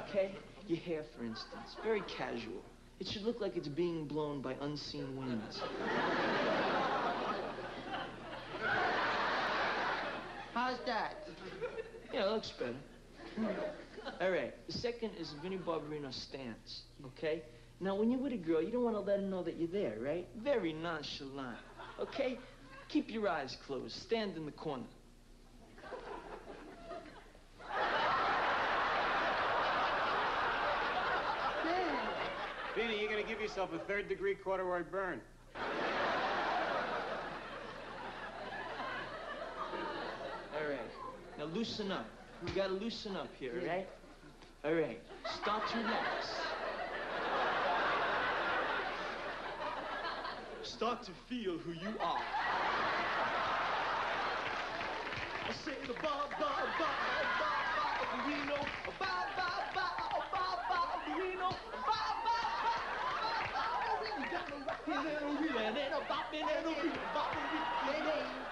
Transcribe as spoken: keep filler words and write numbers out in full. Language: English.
okay? Your hair, for instance, very casual. It should look like it's being blown by unseen winds. How's that? Yeah, it looks better. All right, the second is Vinnie Barbarino stance, okay? Now, when you're with a girl, you don't want to let her know that you're there, right? Very nonchalant, okay? Keep your eyes closed. Stand in the corner. Vinny, you're going to give yourself a third-degree corduroy burn. All right. Now, loosen up. You got to loosen up here, all right? All right. Start to relax. Start to feel who you are. I say the ba ba ba ba Barbarino, ba ba ba ba Barbarino, ba ba ba ba Barbarino. You got me rocking and a reeling and a bopping and a reeling, bopping,